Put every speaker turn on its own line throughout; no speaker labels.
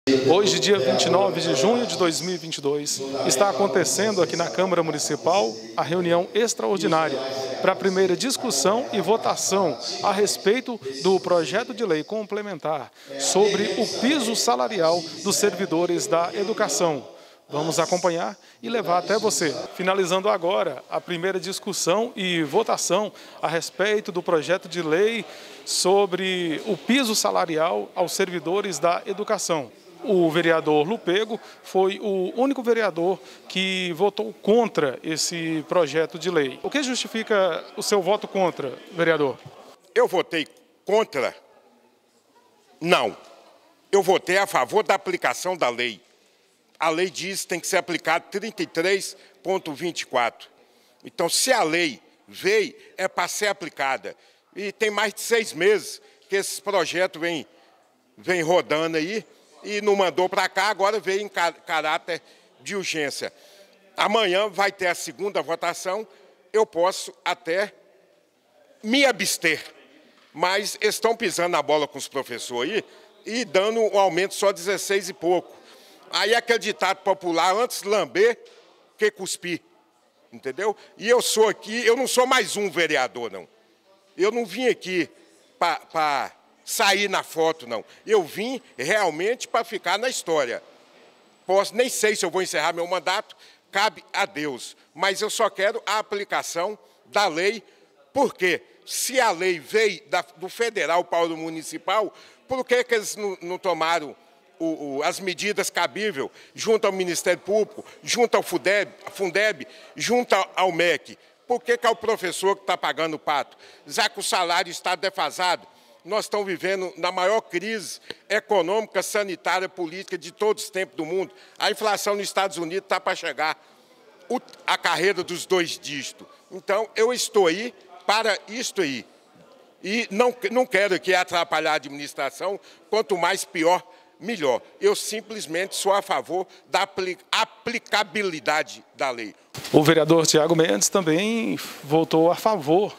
Hoje, dia 29 de junho de 2022, está acontecendo aqui na Câmara Municipal a reunião extraordinária para a primeira discussão e votação a respeito do projeto de lei complementar sobre o piso salarial dos servidores da educação. Vamos acompanhar e levar até você. Finalizando agora a primeira discussão e votação a respeito do projeto de lei sobre o piso salarial aos servidores da educação. O vereador Lupego foi o único vereador que votou contra esse projeto de lei. O que justifica o seu voto contra, vereador?
Eu votei contra? Não. Eu votei a favor da aplicação da lei. A lei diz que tem que ser aplicado 33.24. Então, se a lei veio, é para ser aplicada. E tem mais de 6 meses que esse projeto vem rodando aí, e não mandou para cá, agora veio em caráter de urgência. Amanhã vai ter a segunda votação, eu posso até me abster, mas estão pisando na bola com os professores aí e dando um aumento só 16 e pouco. Aí aquele ditado popular, antes lamber que cuspir, entendeu? E eu sou aqui, eu não sou mais um vereador, não. Eu não vim aqui para sair na foto, não. Eu vim realmente para ficar na história. Nem sei se eu vou encerrar meu mandato, cabe a Deus. Mas eu só quero a aplicação da lei, porque se a lei veio do federal para o municipal, por que eles não tomaram as medidas cabíveis junto ao Ministério Público, junto ao Fundeb, junto ao MEC? Por que é o professor que está pagando o pato? Já que o salário está defasado, nós estamos vivendo na maior crise econômica, sanitária, política de todos os tempos do mundo. A inflação nos Estados Unidos está para chegar a carreira dos 2 dígitos. Então, eu estou aí para isto aí. E não quero aqui atrapalhar a administração, quanto mais pior, melhor. Eu simplesmente sou a favor da aplicabilidade da lei.
O vereador Tiago Mendes também votou a favor,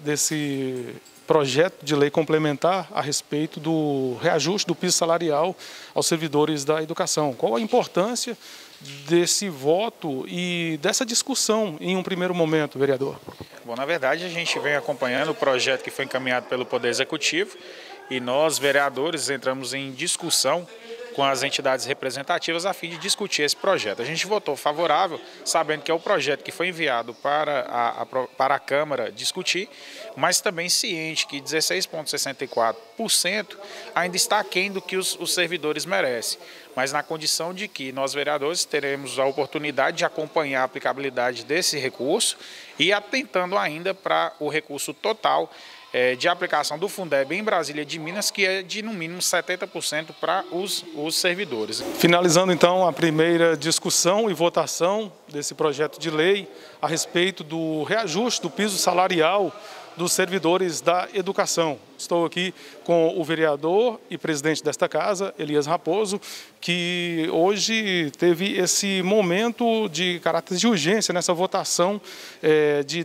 desse projeto de lei complementar a respeito do reajuste do piso salarial aos servidores da educação. Qual a importância desse voto e dessa discussão em um primeiro momento, vereador?
Bom, na verdade, a gente vem acompanhando o projeto que foi encaminhado pelo Poder Executivo e nós, vereadores, entramos em discussão com as entidades representativas a fim de discutir esse projeto. A gente votou favorável, sabendo que é o projeto que foi enviado para a Câmara discutir, mas também ciente que 16,64% ainda está aquém do que os servidores merecem. Mas na condição de que nós, vereadores, teremos a oportunidade de acompanhar a aplicabilidade desse recurso e atentando ainda para o recurso total de aplicação do Fundeb em Brasília de Minas, que é de no mínimo 70% para os servidores.
Finalizando então a primeira discussão e votação desse projeto de lei a respeito do reajuste do piso salarial dos servidores da educação. Estou aqui com o vereador e presidente desta casa, Elias Raposo, que hoje teve esse momento de caráter de urgência nessa votação de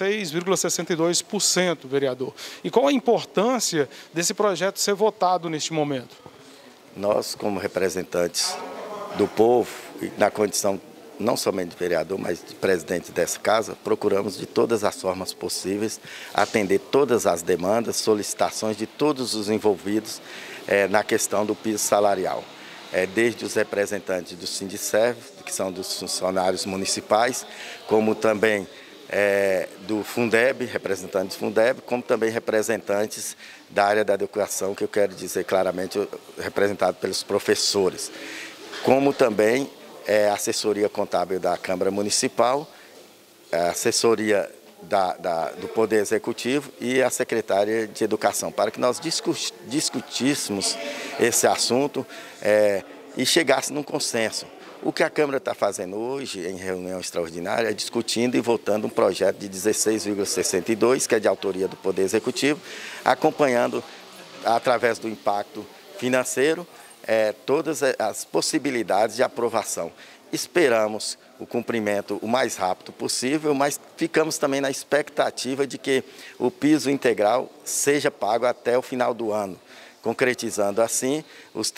16,62%, vereador. E qual a importância desse projeto ser votado neste momento?
Nós, como representantes do povo, e na condição não somente de vereador, mas de presidente dessa casa, procuramos de todas as formas possíveis atender todas as demandas, solicitações de todos os envolvidos na questão do piso salarial. Desde os representantes do Sindicerv, que são dos funcionários municipais, como também do Fundeb, representantes do Fundeb, como também representantes da área da educação, que eu quero dizer claramente, representado pelos professores, como também a assessoria contábil da Câmara Municipal, a assessoria do Poder Executivo e a secretária de Educação, para que nós discutíssemos esse assunto e chegássemos num consenso. O que a Câmara está fazendo hoje, em reunião extraordinária, é discutindo e votando um projeto de 16,62, que é de autoria do Poder Executivo, acompanhando, através do impacto financeiro, todas as possibilidades de aprovação. Esperamos o cumprimento o mais rápido possível, mas ficamos também na expectativa de que o piso integral seja pago até o final do ano, concretizando assim os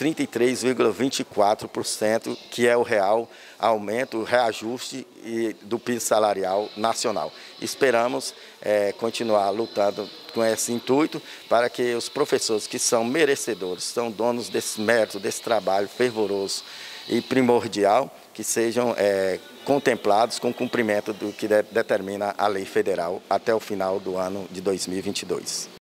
33,24%, que é o real aumento, o reajuste do piso salarial nacional. Esperamos continuar lutando com esse intuito para que os professores que são merecedores, são donos desse mérito, desse trabalho fervoroso e primordial, que sejam contemplados com o cumprimento do que determina a lei federal até o final do ano de 2022.